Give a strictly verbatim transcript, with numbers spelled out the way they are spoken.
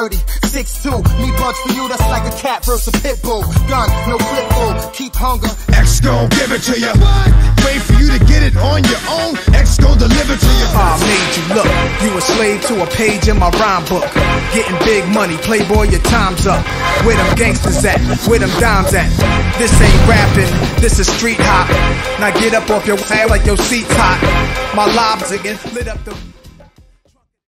thirty, six two. Me bugs for you, that's like a cat versus a pit bull. Gun, no clip bull, keep hunger. X gon' give it to you. Wait for you to get it on your own. X gon' deliver to you. I made you look. You a slave to a page in my rhyme book. Getting big money, playboy, your time's up. Where them gangsters at? Where them dimes at? This ain't rapping, this is street hop. Now get up off your ass like your seat's hot. My lobs again lit up the